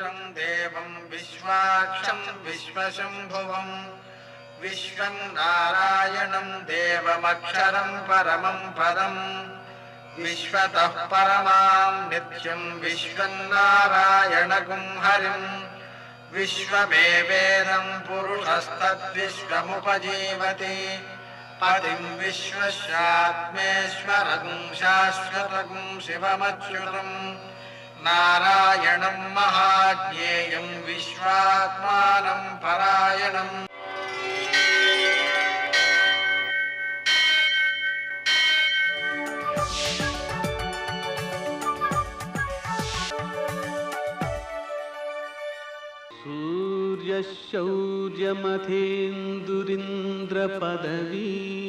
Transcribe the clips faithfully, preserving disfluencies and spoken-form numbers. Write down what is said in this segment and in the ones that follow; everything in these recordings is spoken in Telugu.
विश्वाक्षं देवं विश्वाक्षं विश्वशम्भुवं विश्वं नारायणं देवमक्षरं परमं पदं विश्वतः परमां नित्यं विश्वं नारायणगुं हरिं विश्वमेवेदं पुरुषस्तद्विश्वमुपजीवति पतिं विश्वस्यात्मेश्वरगुं शाश्वतगुं शिवमच्युतं नारायणं महाज्ञेयं विश्वात्मानं परायणं सूर्यशौर्यमथेन्दुरिन्द्रपदवी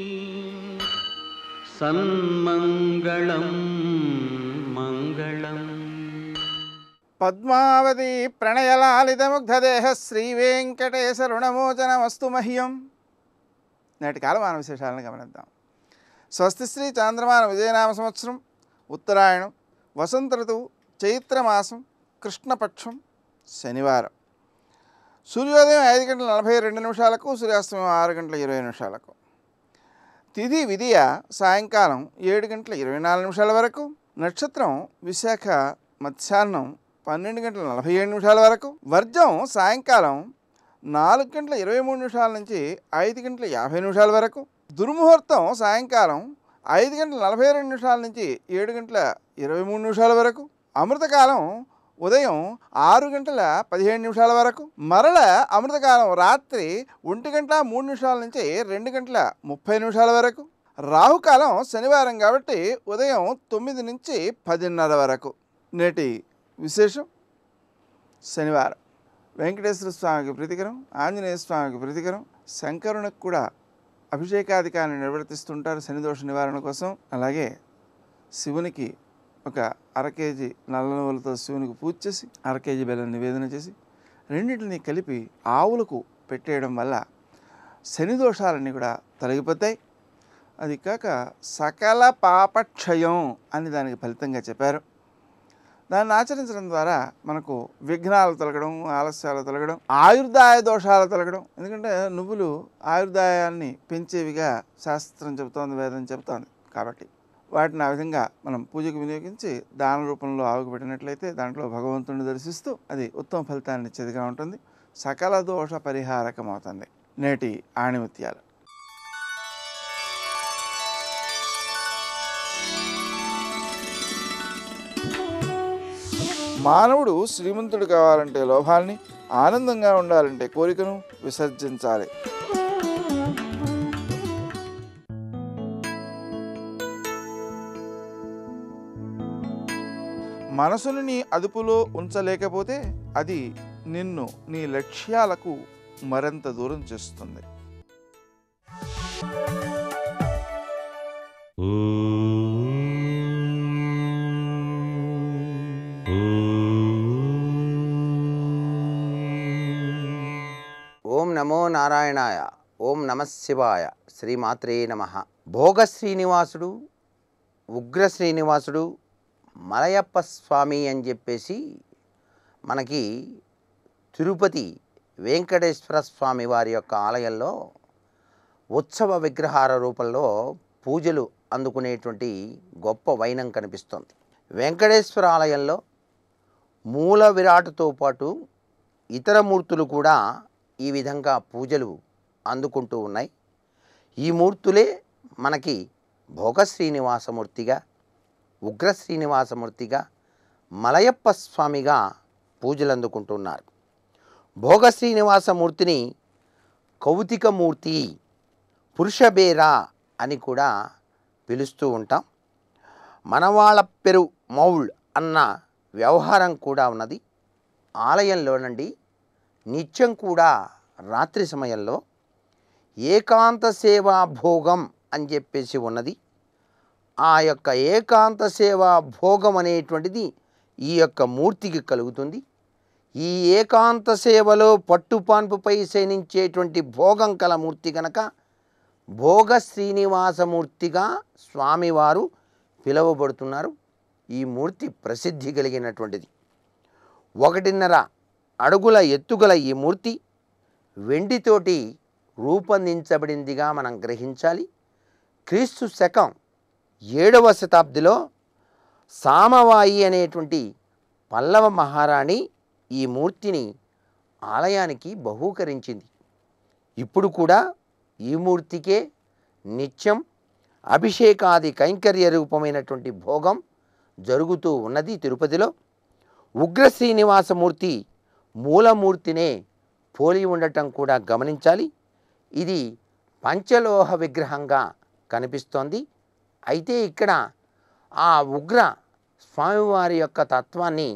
सन्मङ्गलं मङ्गलम् పద్మావతి ప్రణయలాలితముగ్ధదేహ శ్రీవేంకటేశరుణమోచనమస్తు మహ్యం. నేటి కాలమాన విశేషాలను గమనిద్దాం. స్వస్తి శ్రీ చాంద్రమాన విజయనామ సంవత్సరం, ఉత్తరాయణం, వసంత ఋతువు, చైత్రమాసం, కృష్ణపక్షం, శనివారం. సూర్యోదయం ఐదు గంటల నలభై రెండు నిమిషాలకు, సూర్యాస్తమయం ఆరు గంటల ఇరవై నిమిషాలకు. తిథి విధియ సాయంకాలం ఏడు గంటల ఇరవై నాలుగు నిమిషాల వరకు. నక్షత్రం విశాఖ మధ్యాహ్నం పన్నెండు గంటల నలభై ఏడు నిమిషాల వరకు. వర్జం సాయంకాలం నాలుగు గంటల ఇరవై మూడు నిమిషాల నుంచి ఐదు గంటల యాభై నిమిషాల వరకు. దుర్ముహూర్తం సాయంకాలం ఐదు గంటల నలభై రెండు నిమిషాల నుంచి ఏడు గంటల ఇరవై మూడు నిమిషాల వరకు. అమృతకాలం ఉదయం ఆరు గంటల పదిహేడు నిమిషాల వరకు. మరల అమృతకాలం రాత్రి ఒంటి గంట మూడు నిమిషాల నుంచి రెండు గంటల ముప్పై నిమిషాల వరకు. రాహుకాలం శనివారం కాబట్టి ఉదయం తొమ్మిది నుంచి పదిన్నర వరకు. నేటి విశేషం శనివారం. వెంకటేశ్వర స్వామికి ప్రీతికరం, ఆంజనేయ స్వామికి ప్రీతికరం. శంకరునికి కూడా అభిషేకాధికారాన్ని నిర్వర్తిస్తుంటారు శనిదోష నివారణ కోసం. అలాగే శివునికి ఒక అర కేజీ నల్ల నువ్వులతో శివునికి పూజ చేసి అర కేజీ బెల్లం నివేదన చేసి రెండింటిని కలిపి ఆవులకు పెట్టేయడం వల్ల శని దోషాలన్నీ కూడా తొలగిపోతాయి. అది కాక సకల పాపక్షయం అని దానికి ఫలితంగా చెప్పారు. దాన్ని ఆచరించడం ద్వారా మనకు విఘ్నాలు తొలగడం, ఆలస్యాలు తొలగడం, ఆయుర్దాయ దోషాలు తొలగడం. ఎందుకంటే నువ్వులు ఆయుర్దాయాన్ని పెంచేవిగా శాస్త్రం చెబుతోంది, వేదం చెబుతోంది. కాబట్టి వాటిని ఆ విధంగా మనం పూజకు వినియోగించి దాన రూపంలో ఆవుకు పెట్టినట్లయితే దాంట్లో భగవంతుడిని దర్శిస్తూ అది ఉత్తమ ఫలితాన్ని ఇచ్చేదిగా ఉంటుంది. సకల దోష పరిహారకం అవుతుంది. నేటి ఆణిముత్యాలు. మానవుడు శ్రీమంతుడు కావాలంటే లోభాల్ని, ఆనందంగా ఉండాలంటే కోరికను విసర్జించాలి. మనసుని నీ అదుపులో ఉంచలేకపోతే అది నిన్ను నీ లక్ష్యాలకు మరింత దూరం చేస్తుంది. ఓం నమో నారాయణాయ. ఓం నమః శివాయ. శ్రీమాత్రే నమః. భోగ శ్రీనివాసుడు, ఉగ్ర శ్రీనివాసుడు, మలయప్ప స్వామి అని చెప్పేసి మనకి తిరుపతి వెంకటేశ్వర స్వామి వారి యొక్క ఆలయంలో ఉత్సవ విగ్రహాల రూపంలో పూజలు అందుకునేటువంటి గొప్ప వైనం కనిపిస్తుంది. వెంకటేశ్వర ఆలయంలో మూల విరాటుతో పాటు ఇతర మూర్తులు కూడా ఈ విధంగా పూజలు అందుకుంటూ ఉన్నాయి. ఈ మూర్తులే మనకి భోగ శ్రీనివాసమూర్తిగా, ఉగ్ర శ్రీనివాసమూర్తిగా, మలయప్ప స్వామిగా పూజలు అందుకుంటున్నారు. భోగ శ్రీనివాసమూర్తిని కౌతికమూర్తి, పురుషబేర అని కూడా పిలుస్తూ ఉంటాం. మనవాళ్ళ పెరు మౌళ్ అన్న వ్యవహారం కూడా ఉన్నది. ఆలయంలోనండి నిత్యం కూడా రాత్రి సమయంలో ఏకాంత సేవా భోగం అని చెప్పేసి ఉన్నది. ఆ యొక్క ఏకాంత సేవా భోగం అనేటువంటిది ఈ యొక్క మూర్తికి కలుగుతుంది. ఈ ఏకాంత సేవలో పట్టుపాన్పుపై శయనించేటువంటి భోగం కల మూర్తి కనుక భోగ శ్రీనివాసమూర్తిగా స్వామివారు పిలువబడుతున్నారు. ఈ మూర్తి ప్రసిద్ధి కలిగినటువంటిది. ఒకటిన్నర అడుగుల ఎత్తుగల ఈ మూర్తి వెండితోటి రూపొందించబడిందిగా మనం గ్రహించాలి. క్రీస్తు శకం ఏడవ శతాబ్దిలో సామవాయి అనేటువంటి పల్లవ మహారాణి ఈ మూర్తిని ఆలయానికి బహూకరించింది. ఇప్పుడు కూడా ఈ మూర్తికే నిత్యం అభిషేకాది కైంకర్య రూపమైనటువంటి భోగం జరుగుతూ ఉన్నది తిరుపతిలో. ఉగ్ర శ్రీనివాసమూర్తి మూలమూర్తినే పోలి ఉండటం కూడా గమనించాలి. ఇది పంచలోహ విగ్రహంగా కనిపిస్తోంది. అయితే ఇక్కడ ఆ ఉగ్ర స్వామివారి యొక్క తత్వాన్ని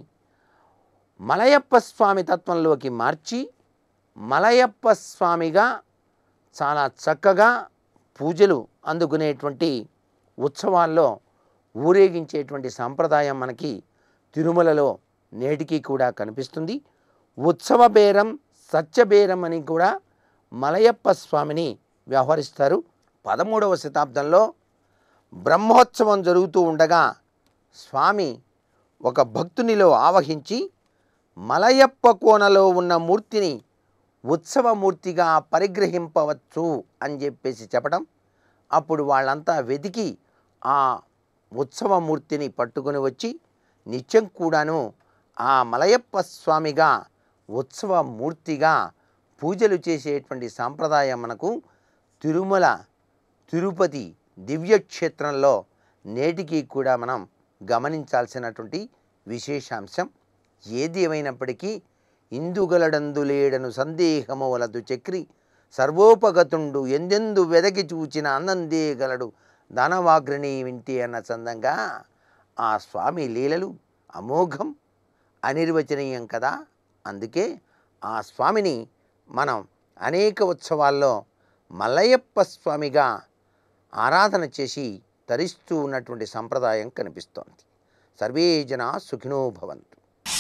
మలయప్ప స్వామి తత్వంలోకి మార్చి మలయప్ప స్వామిగా చాలా చక్కగా పూజలు అందుకునేటువంటి ఉత్సవాల్లో ఊరేగించేటువంటి సంప్రదాయం మనకి తిరుమలలో నేటికి కూడా కనిపిస్తుంది. ఉత్సవ బేరం సత్యబేరం అని కూడా మలయప్ప స్వామిని వ్యవహరిస్తారు. పదమూడవ శతాబ్దంలో బ్రహ్మోత్సవం జరుగుతూ ఉండగా స్వామి ఒక భక్తునిలో ఆవహించి మలయప్ప కోనలో ఉన్న మూర్తిని ఉత్సవమూర్తిగా పరిగ్రహింపవచ్చు అని చెప్పేసి చెప్పడం. అప్పుడు వాళ్ళంతా వెతికి ఆ ఉత్సవమూర్తిని పట్టుకొని వచ్చి నిత్యం కూడాను ఆ మలయప్ప స్వామిగా ఉత్సవమూర్తిగా పూజలు చేసేటువంటి సాంప్రదాయం మనకు తిరుమల తిరుపతి దివ్యక్షేత్రంలో నేటికి కూడా మనం గమనించాల్సినటువంటి విశేషాంశం. ఏది ఏమైనప్పటికీ ఇందుగలడందులేడను సందేహము వలదు చక్రి సర్వోపగతుండు ఎందెందు వెదకి చూచిన అన్నందే గలడు ధనవాగ్రిని వింటి అన్న చందంగా ఆ స్వామి లీలలు అమోఘం అనిర్వచనీయం కదా. అందుకే ఆ స్వామిని మనం అనేక ఉత్సవాల్లో మలయప్ప స్వామిగా ఆరాధన చేసి తరిస్తూ ఉన్నటువంటి సంప్రదాయం కనిపిస్తోంది. సర్వే జనా సుఖినో భవంతు.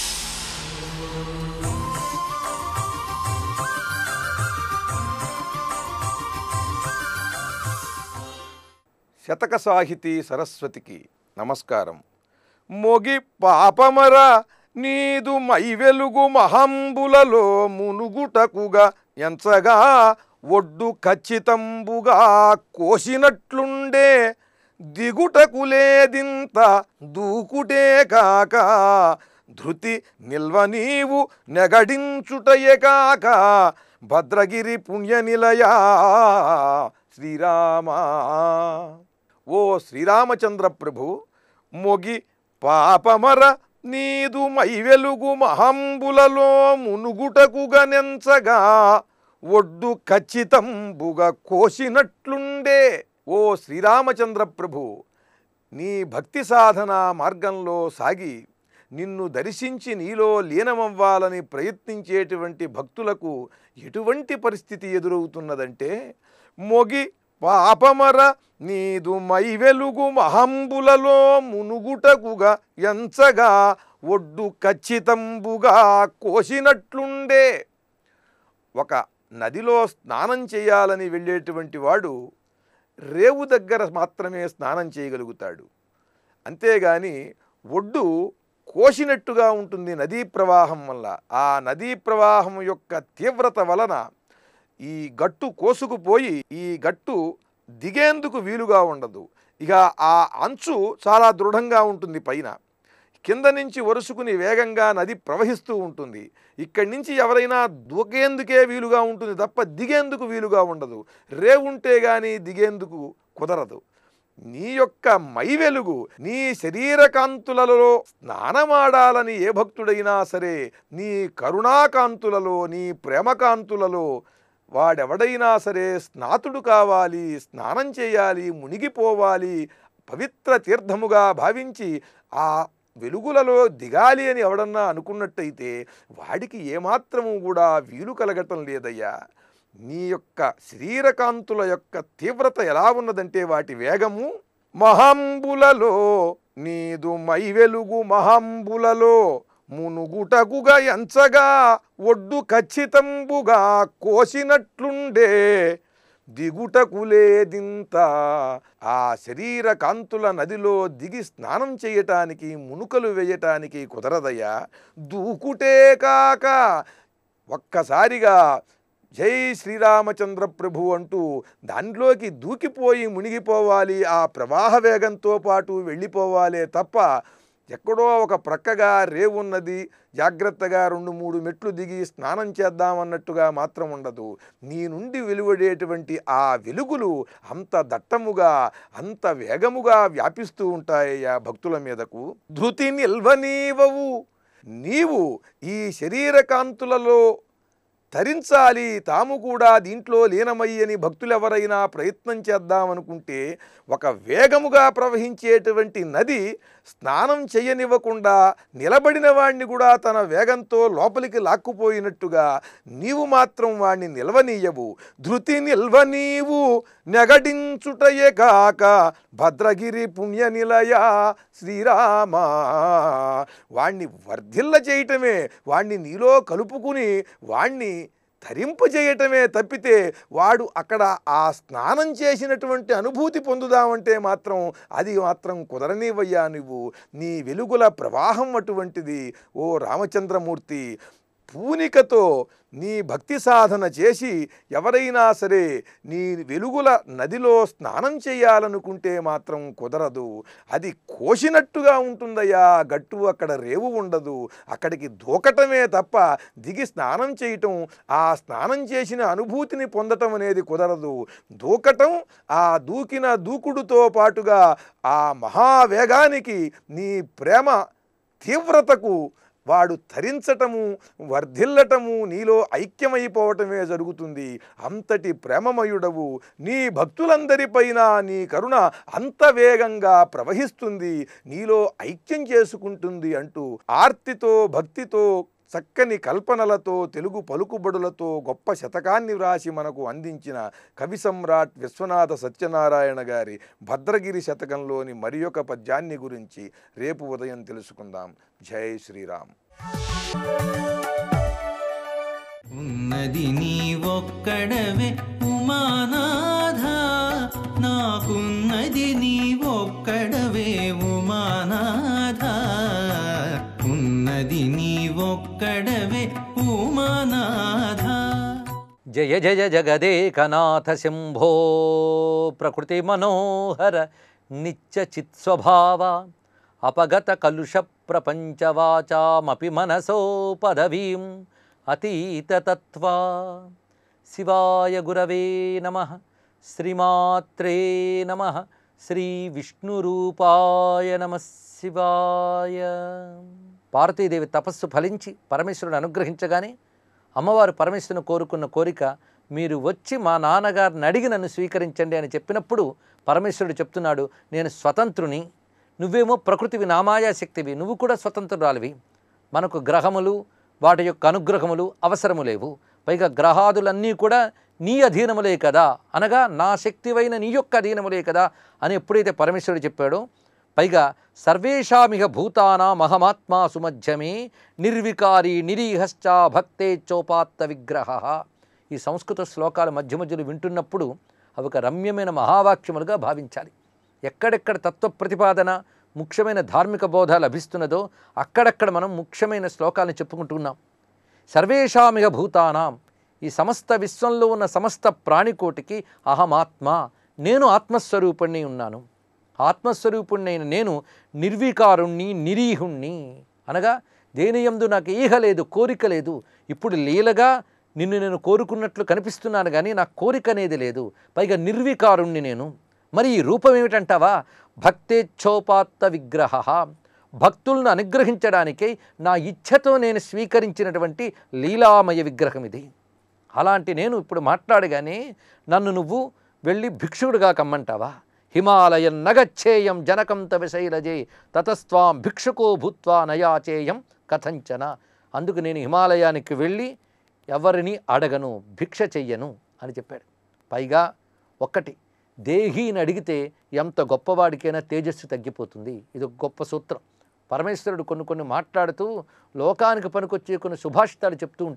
శతక సాహితీ సరస్వతికి నమస్కారం. మొగి పాపమర నీదు మై వెలుగు మహంబులలో మునుగుటకుగా ఎంచగా ఒడ్డు ఖచ్చితంబుగా కోసినట్లుండే దిగుటకు లేదింత దూకుటే కాక ధృతి నిల్వ నీవు నెగడించుటయే కాక భద్రగిరి పుణ్యనిలయా శ్రీరామా. ఓ శ్రీరామచంద్ర ప్రభు, మొగి పాపమర నీదు మై వెలుగు మహంబులలో మునుగుటకుగా నెంచగా ఒడ్డు ఖచ్చితంబుగా కోసినట్లుండే. ఓ శ్రీరామచంద్ర ప్రభు, నీ భక్తి సాధన మార్గంలో సాగి నిన్ను దర్శించి నీలో లీనమవ్వాలని ప్రయత్నించేటువంటి భక్తులకు ఎటువంటి పరిస్థితి ఎదురవుతున్నదంటే, మొగి పాపమర నీదు మై వెలుగు మహంబులలో మునుగుటకుగా ఎంచగా ఒడ్డు ఖచ్చితంబుగా కోసినట్లుండే. ఒక నదిలో స్నానం చేయాలని వెళ్ళేటువంటి వాడు రేవు దగ్గర మాత్రమే స్నానం చేయగలుగుతాడు. అంతేగాని ఒడ్డు కోసినట్టుగా ఉంటుంది నదీ ప్రవాహం వల్ల. ఆ నదీ ప్రవాహం యొక్క తీవ్రత వలన ఈ గట్టు కోసుకుపోయి ఈ గట్టు దిగేందుకు వీలుగా ఉండదు. ఇక ఆ అంచు చాలా దృఢంగా ఉంటుంది. పైన కింద నుంచి వరుసుకుని వేగంగా నది ప్రవహిస్తూ ఉంటుంది. ఇక్కడి నుంచి ఎవరైనా దూకేందుకే వీలుగా ఉంటుంది తప్ప దిగేందుకు వీలుగా ఉండదు. రేవుంటే కానీ దిగేందుకు కుదరదు. నీ యొక్క మై వెలుగు నీ శరీర కాంతులలో స్నానమాడాలని ఏ భక్తుడైనా సరే నీ కరుణాకాంతులలో నీ ప్రేమకాంతులలో వాడెవడైనా సరే స్నాతుడు కావాలి, స్నానం చేయాలి, మునిగిపోవాలి, పవిత్ర తీర్థముగా భావించి ఆ వెలుగులలో దిగాలి అని ఎవడన్నా అనుకున్నట్టయితే వాడికి ఏమాత్రము కూడా వీలు కలగటం లేదయ్యా. నీ యొక్క శరీరకాంతుల యొక్క తీవ్రత ఎలా ఉన్నదంటే వాటి వేగము మహంబులలో నీదు మై వెలుగు మహంబులలో మునుగుటకుగా ఎంచగా ఒడ్డు ఖచ్చితంబుగా కోసినట్లుండే. దిగుటకులేదింత. ఆ శరీర కాంతుల నదిలో దిగి స్నానం చేయటానికి, మునుకలు వేయటానికి కుదరదయ్యా. దూకుటే కాక ఒక్కసారిగా జై శ్రీరామచంద్ర ప్రభు అంటూ దానిలోకి దూకిపోయి మునిగిపోవాలి, ఆ ప్రవాహ వేగంతో పాటు వెళ్ళిపోవాలే తప్ప ఎక్కడో ఒక ప్రక్కగా రేవున్నది, జాగ్రత్తగా రెండు మూడు మెట్లు దిగి స్నానం చేద్దామన్నట్టుగా మాత్రం ఉండదు. నీ నుండి వెలువడేటువంటి ఆ వెలుగులు అంత దట్టముగా, అంత వేగముగా వ్యాపిస్తూ ఉంటాయ్యా భక్తుల మీదకు. ధృతి నిల్వనీవవు, నీవు ఈ శరీర కాంతులలో తరించాలి, తాము కూడా దీంట్లో లీనమయ్యని భక్తులెవరైనా ప్రయత్నం చేద్దామనుకుంటే ఒక వేగముగా ప్రవహించేటువంటి నది స్నానం చేయనివ్వకుండా నిలబడిన వాణ్ణి కూడా తన వేగంతో లోపలికి లాక్కుపోయినట్టుగా నీవు మాత్రం వాణ్ణి నిల్వనీయవు. ధృతి నిల్వనీవు నెగడించుటయే కాక భద్రగిరి పుణ్య నిలయ శ్రీరామ. వాణ్ణి వర్ధిల్ల చేయటమే, వాణ్ణి నీలో కలుపుకుని వాణ్ణి తరింపజేయటమే తప్పితే వాడు అక్కడ ఆ స్నానం చేసినటువంటి అనుభూతి పొందుదామంటే మాత్రం అది మాత్రం కుదరనివయ్యా. నువ్వు నీ వెలుగుల ప్రవాహం అటువంటిది. ఓ రామచంద్రమూర్తి, పూనికతో నీ భక్తి సాధన చేసి ఎవరైనా సరే నీ వెలుగుల నదిలో స్నానం చేయాలనుకుంటే మాత్రం కుదరదు. అది కోసినట్టుగా ఉంటుందయ్యా, గట్టు అక్కడ రేవు ఉండదు. అక్కడికి దూకటమే తప్ప దిగి స్నానం చేయటం, ఆ స్నానం చేసిన అనుభూతిని పొందటం అనేది కుదరదు. దూకటం, ఆ దూకిన దూకుడుతో పాటుగా ఆ మహావేగానికి నీ ప్రేమ తీవ్రతకు వాడు తరించటము, వర్ధిల్లటము, నీలో ఐక్యమైపోవటమే జరుగుతుంది. అంతటి ప్రేమమయుడవు. నీ భక్తులందరిపైన నీ కరుణ అంత వేగంగా ప్రవహిస్తుంది, నీలో ఐక్యం చేసుకుంటుంది అంటూ ఆర్తితో, భక్తితో, చక్కని కల్పనలతో, తెలుగు పలుకుబడులతో గొప్ప శతకాన్ని వ్రాసి మనకు అందించిన కవి సమ్రాట్ విశ్వనాథ సత్యనారాయణ గారి భద్రగిరి శతకంలోని మరి ఒక పద్యాన్ని గురించి రేపు ఉదయం తెలుసుకుందాం. జై శ్రీరామ్. ఉన్నది నీ ఒక్కడవే ఉమానాథ, నాకున్నది నీ ఒక్కడవే ఉమానాథ, ఉన్నది నీ ఒక్కడవే ఉమానాథ. జయ జయ జగదేకనాథ శంభో ప్రకృతి మనోహర నిత్య చిత్స్వభావ అపగత కలుష ప్రపంచవాచామపి మనసో పదవీం అతీతతత్వా. శివాయ గురవే నమః. శ్రీమాత్రే నమః. శ్రీ విష్ణురూపాయ నమః శివాయ. పార్వతీదేవి తపస్సు ఫలించి పరమేశ్వరుని అనుగ్రహించగానే అమ్మవారు పరమేశ్వరుని కోరుకున్న కోరిక, మీరు వచ్చి మా నాన్నగారిని అడిగి నన్ను స్వీకరించండి అని చెప్పినప్పుడు పరమేశ్వరుడు చెప్తున్నాడు, నేను స్వతంత్రుని, నువ్వేమో ప్రకృతివి, నామాయాశక్తివి, నువ్వు కూడా స్వతంత్రురాలివి. మనకు గ్రహములు, వాటి యొక్క అనుగ్రహములు అవసరము లేవు. పైగా గ్రహాదులన్నీ కూడా నీ అధీనములే కదా, అనగా నా శక్తివైన నీ యొక్క అధీనములే కదా అని ఎప్పుడైతే పరమేశ్వరుడు చెప్పాడో, పైగా సర్వేషామిహ భూతానాం అహమాత్మా సుమధ్యమే నిర్వికారి నిరీహశ్చ భక్తే చోపాత్త విగ్రహ. ఈ సంస్కృత శ్లోకాలు మధ్య మధ్యలో వింటున్నప్పుడు అవి ఒక రమ్యమైన మహావాక్యములుగా భావించాలి. ఎక్కడెక్కడ తత్వ ప్రతిపాదన, ముఖ్యమైన ధార్మిక బోధ లభిస్తున్నదో అక్కడక్కడ మనం ముఖ్యమైన శ్లోకాలను చెప్పుకుంటున్నాం. సర్వేషామిహ భూతానాం, ఈ సమస్త విశ్వంలో ఉన్న సమస్త ప్రాణికోటికి అహమాత్మ, నేను ఆత్మస్వరూపుణ్ణి ఉన్నాను. ఆత్మస్వరూపుణ్ణైన నేను నిర్వికారుణ్ణి, నిరీహుణ్ణి, అనగా దేనియందు నాకు ఈహ లేదు, కోరిక లేదు. ఇప్పుడు లీలగా నిన్ను నేను కోరుకున్నట్లు కనిపిస్తున్నాను కానీ నాకు కోరిక అనేది లేదు. పైగా నిర్వికారుణ్ణి నేను. మరి ఈ రూపం ఏమిటంటావా? భక్తేచ్ఛోపాత్త విగ్రహ, భక్తులను అనుగ్రహించడానికై నా ఇచ్ఛతో నేను స్వీకరించినటువంటి లీలామయ విగ్రహం ఇది. అలాంటి నేను ఇప్పుడు మాట్లాడగానే నన్ను నువ్వు వెళ్ళి భిక్షుడుగా కమ్మంటావా? హిమాలయం నగచ్చేయం జనకం తవ శైలజే తతస్వాం భిక్షుకో భూత్వా నయాచేయం కథంచన. అందుకు నేను హిమాలయానికి వెళ్ళి ఎవరిని అడగను, భిక్ష చెయ్యను అని చెప్పాడు. పైగా ఒక్కటి, దేహీని అడిగితే ఎంత గొప్పవాడికైనా తేజస్సు తగ్గిపోతుంది. ఇది ఒక గొప్ప సూత్రం. పరమేశ్వరుడు కొన్ని కొన్ని మాట్లాడుతూ లోకానికి పనికొచ్చే కొన్ని సుభాషితాలు చెప్తూ ఉంటాడు.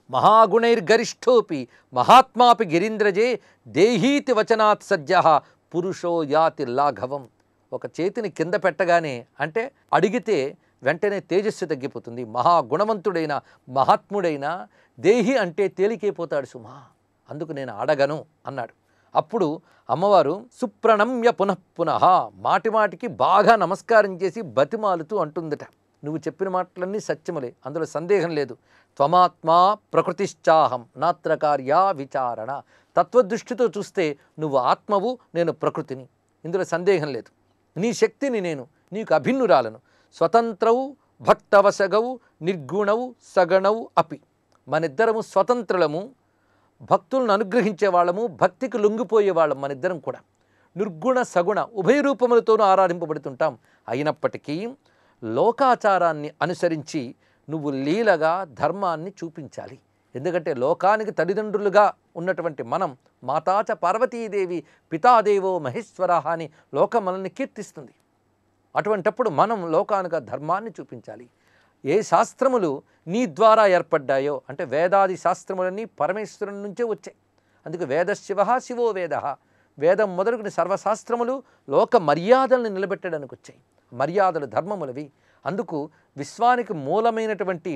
మహాగుణైర్గరిష్ఠోపి మహాత్మాపి గిరీంద్రజే దేహీతి వచనాత్ సజ్జ పురుషో యాతి లాఘవం. ఒక చేతిని కింద పెట్టగానే అంటే అడిగితే వెంటనే తేజస్సు తగ్గిపోతుంది. మహాగుణవంతుడైన మహాత్ముడైన దేహి అంటే తేలికైపోతాడు సుమా, అందుకు నేను అడగను అన్నాడు. అప్పుడు అమ్మవారు సుప్రణమ్య పునఃపునః మాటి మాటికి బాగా నమస్కారం చేసి బతిమాలుతూ అంటుందట, నువ్వు చెప్పిన మాటలన్నీ సత్యములే, అందులో సందేహం లేదు. త్వమాత్మా ప్రకృతిశ్చాహం నాత్ర కార్యా విచారణ. తత్వదృష్టితో చూస్తే నువ్వు ఆత్మవు, నేను ప్రకృతిని, ఇందులో సందేహం లేదు. నీ శక్తిని నేను, నీకు అభిన్నురాలను. స్వతంత్రవు భక్తవశగవు నిర్గుణవు సగణవు అపి. మనిద్దరము స్వతంత్రులము, భక్తులను అనుగ్రహించే వాళ్ళము, భక్తికి లొంగిపోయే వాళ్ళం మనిద్దరం కూడా. నిర్గుణ సగుణ ఉభయ రూపములతోనూ ఆరాధింపబడుతుంటాం. అయినప్పటికీ లోకాచారాన్ని అనుసరించి నువ్వు లీలగా ధర్మాన్ని చూపించాలి. ఎందుకంటే లోకానికి తల్లిదండ్రులుగా ఉన్నటువంటి మనం మాతాచ పార్వతీదేవి పితాదేవో మహేశ్వర అని లోకం మనల్ని కీర్తిస్తుంది. అటువంటప్పుడు మనం లోకానికి ధర్మాన్ని చూపించాలి. ఏ శాస్త్రములు నీ ద్వారా ఏర్పడ్డాయో అంటే వేదాది శాస్త్రములన్నీ పరమేశ్వరుని నుంచే వచ్చాయి. అందుకే వేదశివ శివో వేద. వేదం మొదలుకుని సర్వశాస్త్రములు లోక మర్యాదలను నిలబెట్టడానికి వచ్చాయి. మర్యాదలు ధర్మములవి. అందుకు విశ్వానికి మూలమైనటువంటి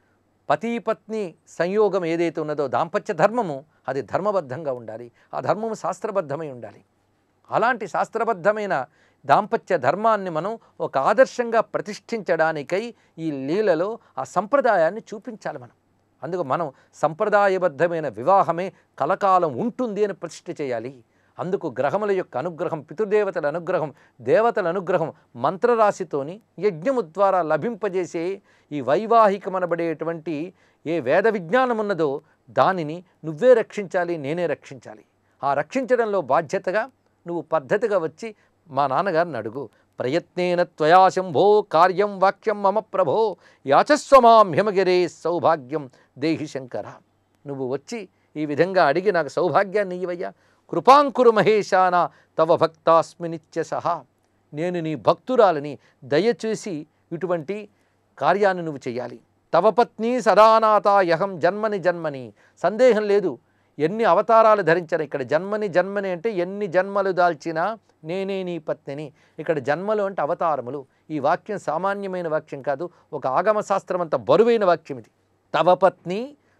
పతిపత్ని సంయోగం ఏదైతే ఉన్నదో దాంపత్య ధర్మము, అది ధర్మబద్ధంగా ఉండాలి. ఆ ధర్మము శాస్త్రబద్ధమై ఉండాలి. అలాంటి శాస్త్రబద్ధమైన దాంపత్య ధర్మాన్ని మనం ఒక ఆదర్శంగా ప్రతిష్ఠించడానికై ఈ లీలలో ఆ సంప్రదాయాన్ని చూపించాలి మనం. అందుకు మనం సంప్రదాయబద్ధమైన వివాహమే కలకాలం ఉంటుంది అని ప్రతిష్ఠ చేయాలి. అందుకు గ్రహముల యొక్క అనుగ్రహం, పితృదేవతల అనుగ్రహం, దేవతల అనుగ్రహం మంత్రరాశితోని యజ్ఞము ద్వారా లభింపజేసే ఈ వైవాహికమనబడేటువంటి ఏ వేద విజ్ఞానం ఉన్నదో దానిని నువ్వే రక్షించాలి, నేనే రక్షించాలి. ఆ రక్షించడంలో బాధ్యతగా నువ్వు పద్ధతిగా వచ్చి మా నాన్నగారిని అడుగు. ప్రయత్నేన త్వయా శంభో కార్యం వాక్యం మమ ప్రభో యాచస్వమాం హిమగిరే సౌభాగ్యం దేహి శంకర. నువ్వు వచ్చి ఈ విధంగా అడిగి నాకు సౌభాగ్యాన్ని ఇవ్వయ్యా. కృపాంకురు మహేశాన తవ భక్తాస్మి నిత్య సహా. నేను నీ భక్తురాలని, దయచేసి ఇటువంటి కార్యాన్ని నువ్వు చెయ్యాలి. తవ పత్ని సదానాథ యహం జన్మని జన్మని. సందేహం లేదు, ఎన్ని అవతారాలు ధరించాను. ఇక్కడ జన్మని జన్మని అంటే ఎన్ని జన్మలు దాల్చినా నేనే నీ పత్నిని. ఇక్కడ జన్మలు అంటే అవతారములు. ఈ వాక్యం సామాన్యమైన వాక్యం కాదు, ఒక ఆగమ శాస్త్రం అంత బరువైన వాక్యం ఇది. తవ పత్ని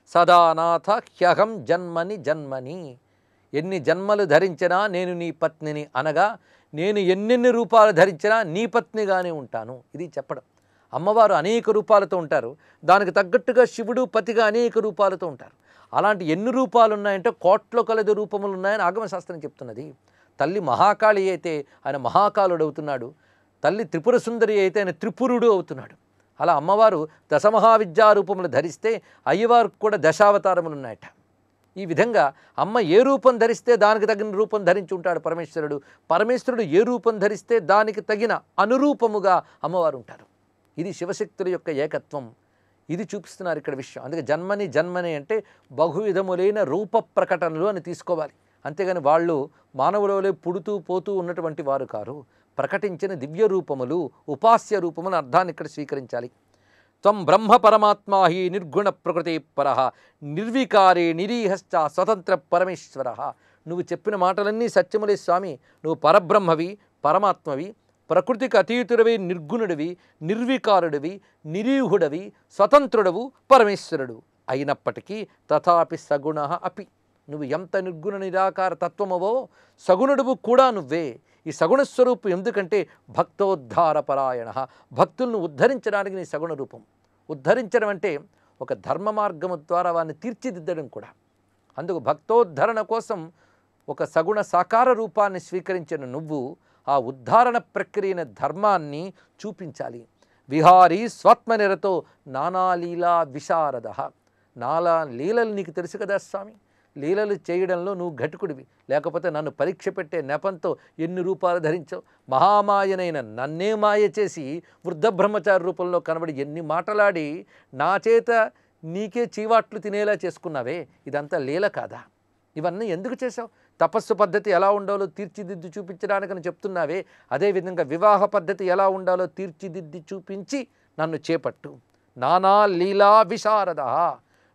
సదానాథ హ్యహం జన్మని జన్మని. ఎన్ని జన్మలు ధరించినా నేను నీ పత్నిని అనగా నేను ఎన్నెన్ని రూపాలు ధరించినా నీ పత్నిగానే ఉంటాను. ఇది చెప్పడం. అమ్మవారు అనేక రూపాలతో ఉంటారు, దానికి తగ్గట్టుగా శివుడు పతిగా అనేక రూపాలతో ఉంటారు. అలాంటి ఎన్ని రూపాలు ఉన్నాయంటే కోట్ల కొలది రూపములు ఉన్నాయని ఆగమశాస్త్రం చెప్తున్నది. తల్లి మహాకాళి అయితే ఆయన మహాకాలుడు అవుతున్నాడు, తల్లి త్రిపుర సుందరి అయితే ఆయన త్రిపురుడు అవుతున్నాడు. అలా అమ్మవారు దశమహావిద్యా రూపములు ధరిస్తే అయ్యవారికి కూడా దశావతారములు ఉన్నాయట. ఈ విధంగా అమ్మ ఏ రూపం ధరిస్తే దానికి తగిన రూపం ధరించి ఉంటాడు పరమేశ్వరుడు. పరమేశ్వరుడు ఏ రూపం ధరిస్తే దానికి తగిన అనురూపముగా అమ్మవారు ఉంటారు. ఇది శివశక్తుల యొక్క ఏకత్వం. ఇది చూపిస్తున్నారు ఇక్కడ విషయం. అందుకే జన్మని జన్మని అంటే బహువిధములైన రూప ప్రకటనలు అని తీసుకోవాలి. అంతేగాని వాళ్ళు మానవులలో పుడుతూ పోతూ ఉన్నటువంటి వారు కారు. ప్రకటించిన దివ్య రూపములు, ఉపాస్య రూపములు అర్థాన్ని ఇక్కడ స్వీకరించాలి. త్వం బ్రహ్మ పరమాత్మా హి నిర్గుణ ప్రకృతి పరః నిర్వికారే నిరీహశ్చ స్వతంత్ర పరమేశ్వర. నువ్వు చెప్పిన మాటలన్నీ సత్యములే స్వామి. నువ్వు పరబ్రహ్మవి, పరమాత్మవి, ప్రకృతికి అతీతుడవి, నిర్గుణుడివి, నిర్వికారుడివి, నిరీహుడవి, స్వతంత్రుడవు, పరమేశ్వరుడు. అయినప్పటికీ తథాపి సగుణ అపి. నువ్వు ఎంత నిర్గుణ నిరాకార తత్వమవో సగుణుడువు కూడా నువ్వే. ఈ సగుణస్వరూపం ఎందుకంటే భక్తోద్ధార పరాయణ. భక్తులను ఉద్ధరించడానికి నీ సగుణ రూపం. ఉద్ధరించడం అంటే ఒక ధర్మ మార్గము ద్వారా వారిని తీర్చిదిద్దడం కూడా. అందుకు భక్తోద్ధరణ కోసం ఒక సగుణ సాకార రూపాన్ని స్వీకరించిన నువ్వు ఆ ఉద్ధారణ ప్రక్రియన ధర్మాన్ని చూపించాలి. విహారీ స్వాత్మనిరతో నానాలీలా విశారద. నాలా లీలలు నీకు తెలుసు కదా స్వామి. లీలలు చేయడంలో నువ్వు ఘటుకుడివి, లేకపోతే నన్ను పరీక్ష పెట్టే నెపంతో ఎన్ని రూపాలు ధరించావు. మహామాయనైన నన్నే మాయ చేసి వృద్ధ బ్రహ్మచారి రూపంలో కనబడి ఎన్ని మాటలాడి నా చేత నీకే చీవాట్లు తినేలా చేసుకున్నావే. ఇదంతా లీల కాదా? ఇవన్నీ ఎందుకు చేసావు? తపస్సు పద్ధతి ఎలా ఉండాలో తీర్చిదిద్ది చూపించడానికని చెప్తున్నావే. అదేవిధంగా వివాహ పద్ధతి ఎలా ఉండాలో తీర్చిదిద్ది చూపించి నన్ను చేపట్టు. నానా లీలా విశారద.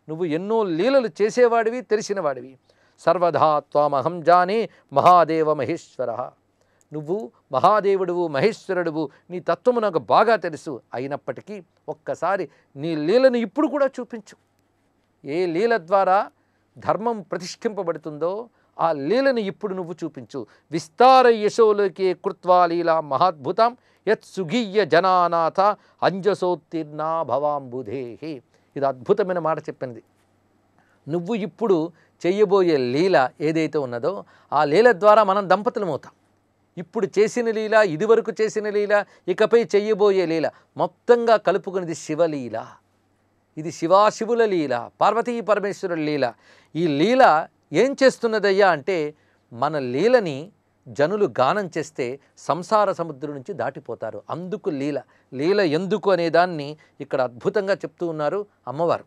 నువ్వు ఎన్నో లీలలు చేసేవాడివి, తెలిసినవాడివి. సర్వధా త్వామహం జానే మహాదేవ మహేశ్వర. నువ్వు మహాదేవుడువు, మహేశ్వరుడువు, నీ తత్వము నాకు బాగా తెలుసు. అయినప్పటికీ ఒక్కసారి నీ లీలను ఇప్పుడు కూడా చూపించు. ఏ లీల ద్వారా ధర్మం ప్రతిష్ఠింపబడుతుందో ఆ లీలను ఇప్పుడు నువ్వు చూపించు. విస్తార యశోలోకే కృత్వా లీలా మహాద్భుతం యత్ సుగీయ జనానాథ అంజసోత్తీర్ణా భవాంబుధేహి. ఇది అద్భుతమైన మాట చెప్పింది. నువ్వు ఇప్పుడు చెయ్యబోయే లీల ఏదైతే ఉన్నదో ఆ లీల ద్వారా మనం దంపతులమవుతాం. ఇప్పుడు చేసిన లీల, ఇదివరకు చేసిన లీల, ఇకపై చెయ్యబోయే లీల మొత్తంగా కలుపుకునేది శివలీల. ఇది శివాశివుల లీల, పార్వతీ పరమేశ్వరుల లీల. ఈ లీల ఏం చేస్తున్నదయ్యా అంటే మన లీలని జనులు గానం చేస్తే సంసార సముద్రం నుంచి దాటిపోతారు. అందుకు లీల. లీల ఎందుకు అనే దాన్ని ఇక్కడ అద్భుతంగా చెప్తూ ఉన్నారు అమ్మవారు.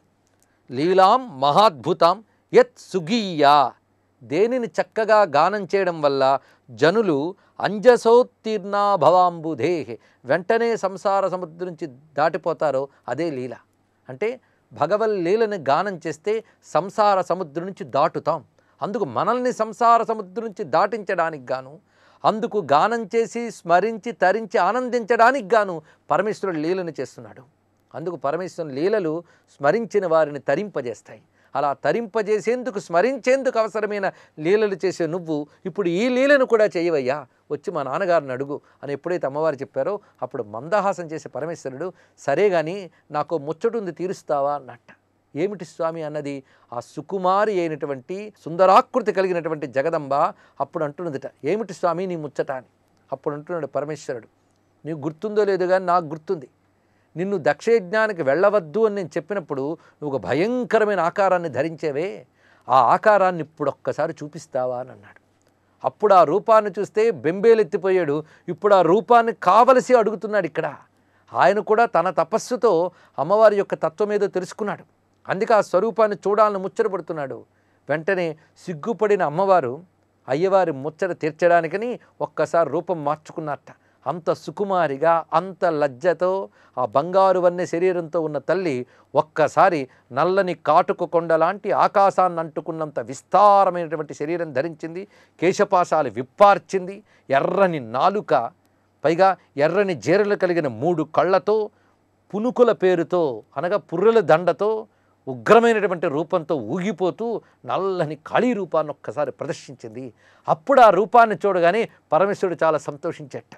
లీలాం మహాద్భుతాం యత్ సుగీయా. దేనిని చక్కగా గానం చేయడం వల్ల జనులు అంజసోత్తీర్ణా భవాంబుధే, వెంటనే సంసార సముద్రం నుంచి దాటిపోతారో అదే లీల. అంటే భగవల్ లీలని గానం చేస్తే సంసార సముద్రం నుంచి దాటుతాం. అందుకు మనల్ని సంసార సముద్రం నుంచి దాటించడానికి గాను, అందుకు గానం చేసి స్మరించి తరించి ఆనందించడానికి గాను పరమేశ్వరుడు లీలను చేస్తున్నాడు. అందుకు పరమేశ్వరుని లీలలు స్మరించిన వారిని తరింపజేస్తాయి. అలా తరింపజేసేందుకు, స్మరించేందుకు అవసరమైన లీలలు చేసే నువ్వు ఇప్పుడు ఈ లీలను కూడా చేయవయ్యా, వచ్చి మా నాన్నగారిని అడుగు అని ఎప్పుడైతే అమ్మవారు చెప్పారో అప్పుడు మందహాసం చేసే పరమేశ్వరుడు, సరే కానీ నాకు ముచ్చటుంది తీరుస్తావా అన్నట్ట. ఏమిటి స్వామి అన్నది ఆ సుకుమారి అయినటువంటి సుందరాకృతి కలిగినటువంటి జగదంబ అప్పుడు అంటున్నదిట, ఏమిటి స్వామి నీ ముచ్చట అని. అప్పుడు అంటున్నాడు పరమేశ్వరుడు, నీకు గుర్తుందో లేదో కానీ నాకు గుర్తుంది. నిన్ను దక్షయజ్ఞానికి వెళ్ళవద్దు అని నేను చెప్పినప్పుడు నువ్వు ఒక భయంకరమైన ఆకారాన్ని ధరించేవే, ఆ ఆకారాన్ని ఇప్పుడు ఒక్కసారి చూపిస్తావా అని అన్నాడు. అప్పుడు ఆ రూపాన్ని చూస్తే బెంబేలెత్తిపోయాడు. ఇప్పుడు ఆ రూపాన్ని కావలసి అడుగుతున్నాడు. ఇక్కడ ఆయన కూడా తన తపస్సుతో అమ్మవారి యొక్క తత్వం ఏదో తెలుసుకున్నాడు. అందుకే ఆ స్వరూపాన్ని చూడాలని ముచ్చటపడుతున్నాడు. వెంటనే సిగ్గుపడిన అమ్మవారు అయ్యవారి ముచ్చట తీర్చడానికని ఒక్కసారి రూపం మార్చుకున్నట్ట. అంత సుకుమారిగా, అంత లజ్జతో ఆ బంగారు వన్నె శరీరంతో ఉన్న తల్లి ఒక్కసారి నల్లని కాటుక కొండ లాంటి ఆకాశాన్ని అంటుకున్నంత విస్తారమైనటువంటి శరీరం ధరించింది. కేశపాశాలు విప్పార్చింది. ఎర్రని నాలుక, పైగా ఎర్రని జీరలు కలిగిన మూడు కళ్ళతో, పునుకుల పేరుతో అనగా పుర్రెల దండతో, ఉగ్రమైనటువంటి రూపంతో ఊగిపోతూ నల్లని కాళీ రూపాన్ని ఒక్కసారి ప్రదర్శించింది. అప్పుడు ఆ రూపాన్ని చూడగానే పరమేశ్వరుడు చాలా సంతోషించేట.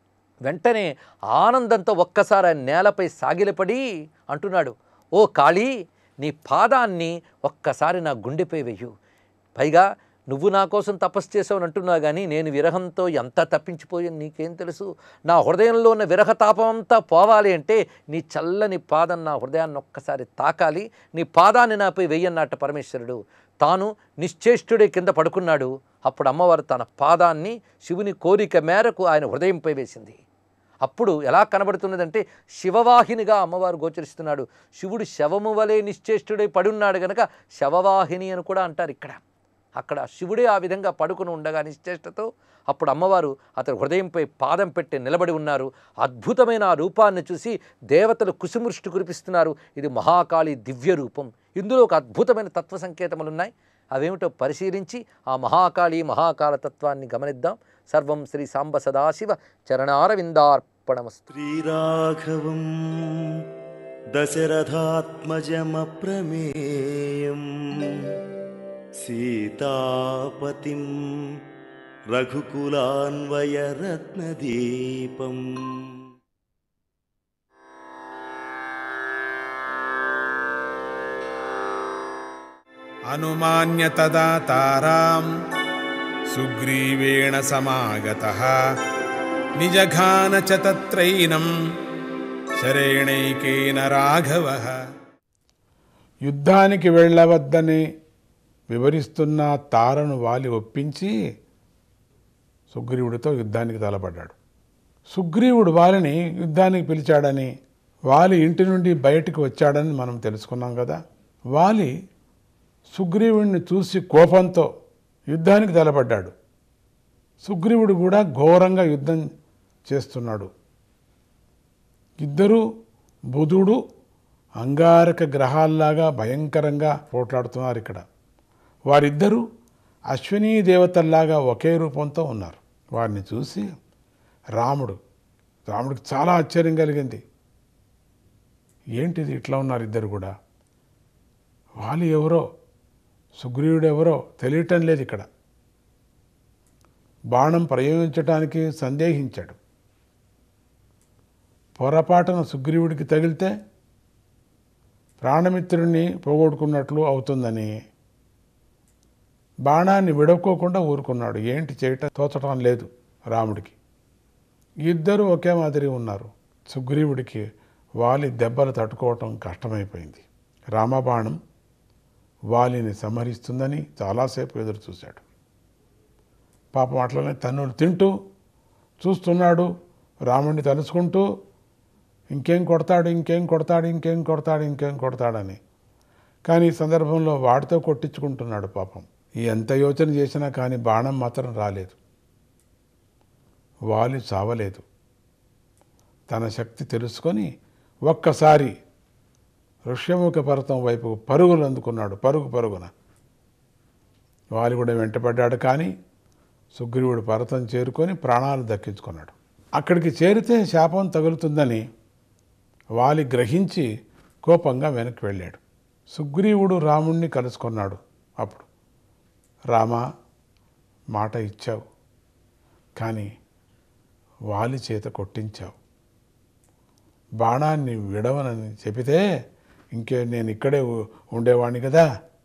వెంటనే ఆనందంతో ఒక్కసారి ఆయన నేలపై సాగిలపడి అంటున్నాడు, ఓ కాళీ, నీ పాదాన్ని ఒక్కసారి నా గుండెపై వెయ్యు. పైగా నువ్వు నా కోసం తపస్సు చేసావని అంటున్నావు కానీ నేను విరహంతో ఎంత తప్పించిపోయాను నీకేం తెలుసు. నా హృదయంలో ఉన్న విరహతాపం అంతా పోవాలి అంటే నీ చల్లని పాదం నా హృదయాన్ని ఒక్కసారి తాకాలి, నీ పాదాన్ని నాపై వెయ్యన్నట్ట పరమేశ్వరుడు. తాను నిశ్చేష్టుడే కింద పడుకున్నాడు. అప్పుడు అమ్మవారు తన పాదాన్ని శివుని కోరిక మేరకు ఆయన హృదయంపై వేసింది. అప్పుడు ఎలా కనబడుతున్నదంటే శివవాహినిగా అమ్మవారు గోచరిస్తున్నాడు. శివుడు శవము వలె నిశ్చేష్టుడై పడున్నాడు గనక శవవాహిని అని కూడా అంటారు ఇక్కడ. అక్కడ శివుడే ఆ విధంగా పడుకుని ఉండగా నిశ్చేష్టతో అప్పుడు అమ్మవారు అతని హృదయంపై పాదం పెట్టి నిలబడి ఉన్నారు. అద్భుతమైన ఆ రూపాన్ని చూసి దేవతలు కుసుమృష్టి కురిపిస్తున్నారు. ఇది మహాకాళి దివ్య రూపం. ఇందులో ఒక అద్భుతమైన తత్వ సంకేతములున్నాయి. అవేమిటో పరిశీలించి ఆ మహాకాళి మహాకాల తత్వాన్ని గమనిద్దాం. సర్వం శ్రీ సాంబ సదాశివ చరణారవిందార్పణమస్తు. శ్రీరాఘవం దశరథాత్మజమప్రమేయం సీతాపతిం రఘుకులాన్వయరత్నదీపం అనుమాన్య తదా తారాం సుగ్రీవేణ సమాగతః నిజఘాన చ తత్రైనం శరేణైకేన రాఘవః. యుద్ధానికి వెళ్ళవద్దని వివరిస్తున్న తారను వాలి ఒప్పించి సుగ్రీవుడితో యుద్ధానికి తలపడ్డాడు. సుగ్రీవుడు వాలిని యుద్ధానికి పిలిచాడని, వాలి ఇంటి నుండి బయటికి వచ్చాడని మనం తెలుసుకున్నాం కదా. వాలి సుగ్రీవుడిని చూసి కోపంతో యుద్ధానికి తలపడ్డాడు. సుగ్రీవుడు కూడా ఘోరంగా యుద్ధం చేస్తున్నాడు. ఇద్దరూ బుధుడు అంగారక గ్రహాల్లాగా భయంకరంగా పోట్లాడుతున్నారు ఇక్కడ. వారిద్దరూ అశ్వినీ దేవతల్లాగా ఒకే రూపంతో ఉన్నారు. వారిని చూసి రాముడు రాముడికి చాలా ఆశ్చర్యం కలిగింది. ఏంటిది ఇట్లా ఉన్నారు ఇద్దరు కూడా? వాలి ఎవరో సుగ్రీవుడు ఎవరో తెలియటం లేదు ఇక్కడ. బాణం ప్రయోగించటానికి సందేహించాడు. పొరపాటున సుగ్రీవుడికి తగిలితే ప్రాణమిత్రుడిని పోగొట్టుకున్నట్లు అవుతుందని బాణాన్ని విడవకోకుండా ఊరుకున్నాడు. ఏంటి చేయటం తోచటం లేదు రాముడికి. ఇద్దరు ఒకే మాదిరి ఉన్నారు. సుగ్రీవుడికి వాలి దెబ్బలు తట్టుకోవటం కష్టమైపోయింది. రామబాణం వాలిని సంహరిస్తుందని చాలాసేపు ఎదురు చూశాడు. పాపం అట్లనే తన్నులు తింటూ చూస్తున్నాడు. రాముడిని తలుచుకుంటూ ఇంకేం కొడతాడు ఇంకేం కొడతాడు ఇంకేం కొడతాడు ఇంకేం కొడతాడని. కానీ ఈ సందర్భంలో వాడితో కొట్టించుకుంటున్నాడు పాపం. ఎంత యోచన చేసినా కానీ బాణం మాత్రం రాలేదు. వాలి చావలేదు. తన శక్తి తెలుసుకొని ఒక్కసారి ఋష్యముఖ పర్వతం వైపు పరుగులు అందుకున్నాడు. పరుగు పరుగున వాలి కూడా వెంటపడ్డాడు. కానీ సుగ్రీవుడు పర్వతం చేరుకొని ప్రాణాలు దక్కించుకున్నాడు. అక్కడికి చేరితే శాపం తగులుతుందని వాలి గ్రహించి కోపంగా వెనక్కి వెళ్ళాడు. సుగ్రీవుడు రాముణ్ణి కలుసుకున్నాడు. అప్పుడు రామా, మాట ఇచ్చావు కానీ వాలి చేత కొట్టించావు. బాణాన్ని విడవనని చెబితే ఇంకే నేను ఇక్కడే ఉండేవాడిని కదా.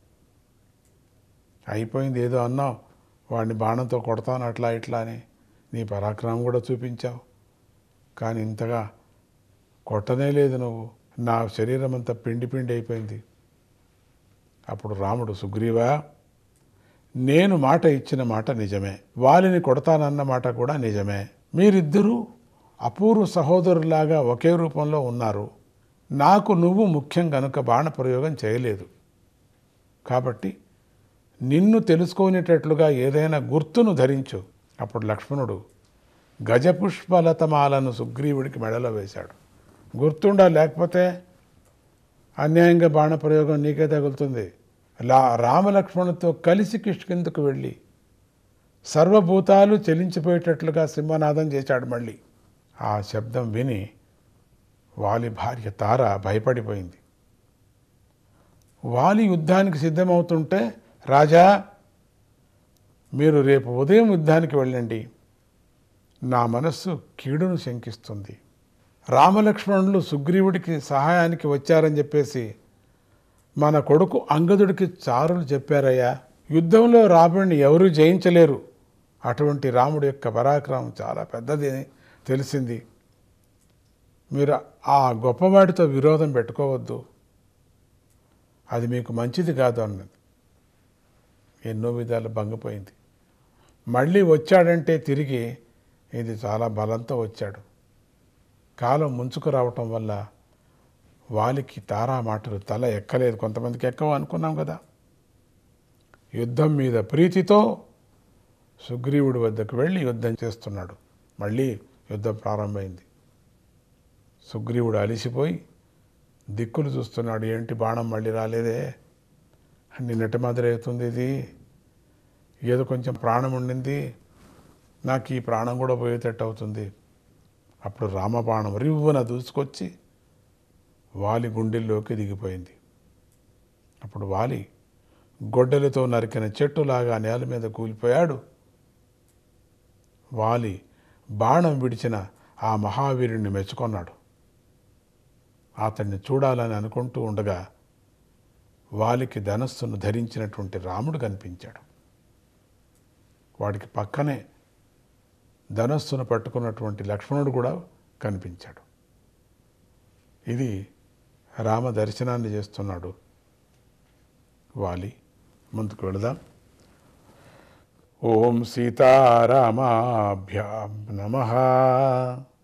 అయిపోయింది ఏదో అన్నావు, వాడిని బాణంతో కొడతాను అట్లా ఇట్లా అని నీ పరాక్రమం కూడా చూపించావు. కానీ ఇంతగా కొట్టనే లేదు నువ్వు. నా శరీరం అంతా పిండి పిండి అయిపోయింది. అప్పుడు రాముడు, సుగ్రీవా, నేను మాట ఇచ్చిన మాట నిజమే, వాలిని కొడతానన్న మాట కూడా నిజమే. మీరిద్దరూ అపూర్వ సహోదరులాగా ఒకే రూపంలో ఉన్నారు. నాకు నువ్వు ముఖ్యం కనుక బాణప్రయోగం చేయలేదు. కాబట్టి నిన్ను తెలుసుకునేటట్లుగా ఏదైనా గుర్తును ధరించు. అప్పుడు లక్ష్మణుడు గజపుష్పలతమాలను సుగ్రీవుడికి మెడలో వేశాడు. గుర్తుండా, లేకపోతే అన్యాయంగా బాణప్రయోగం నీకే తగులుతుంది. లా రామలక్ష్మణుతో కలిసి కిష్కిందకు వెళ్ళి సర్వభూతాలు చెలించిపోయేటట్లుగా సింహనాదం చేశాడు. మళ్ళీ ఆ శబ్దం విని వాలి భార్య తార భయపడిపోయింది. వాలి యుద్ధానికి సిద్ధమవుతుంటే, రాజా మీరు రేపు ఉదయం యుద్ధానికి వెళ్ళండి, నా మనస్సు కీడును శంకిస్తుంది. రామలక్ష్మణులు సుగ్రీవుడికి సహాయానికి వచ్చారని చెప్పేసి మన కొడుకు అంగదుడికి చారులు చెప్పారయ్యా. యుద్ధంలో రాముడిని ఎవరూ జయించలేరు. అటువంటి రాముడి యొక్క పరాక్రమం చాలా పెద్దది తెలిసింది. మీరు ఆ గొప్పవాడితో విరోధం పెట్టుకోవద్దు, అది మీకు మంచిది కాదు అన్నది. ఎన్నో విధాలు భంగపోయింది. మళ్ళీ వచ్చాడంటే తిరిగి ఇది చాలా బలంతో వచ్చాడు. కాలం ముంచుకు రావటం వల్ల వాలికి తారా మాటలు తల ఎక్కలేదు. కొంతమందికి ఎక్కవ అనుకున్నాం కదా. యుద్ధం మీద ప్రీతితో సుగ్రీవుడి వద్దకు వెళ్ళి యుద్ధం చేస్తున్నాడు. మళ్ళీ యుద్ధం ప్రారంభమైంది. సుగ్రీవుడు అలిసిపోయి దిక్కులు చూస్తున్నాడు. ఏంటి బాణం మళ్ళీ రాలేదే, నిన్నటి మాదిరి అవుతుంది, ఇది ఏదో కొంచెం ప్రాణం ఉండింది, నాకు ఈ ప్రాణం కూడా పోయేటట్టు అవుతుంది. అప్పుడు రామబాణం రివ్వున దూసుకొచ్చి వాలి గుండెల్లోకి దిగిపోయింది. అప్పుడు వాలి గొడ్డలతో నరికిన చెట్టులాగా నేల మీద కూలిపోయాడు. వాలి బాణం విడిచిన ఆ మహావీరుణ్ణి మెచ్చుకొన్నాడు. అతన్ని చూడాలని అనుకుంటూ ఉండగా వాలికి ధనస్సును ధరించినటువంటి రాముడు కనిపించాడు. వాడికి పక్కనే ధనస్సును పట్టుకున్నటువంటి లక్ష్మణుడు కూడా కనిపించాడు. ఇది రామ దర్శనాన్ని చేస్తున్నాడు వాలి. ముందుకు వెళదాం. ఓం సీతారామాభ్యాం నమః.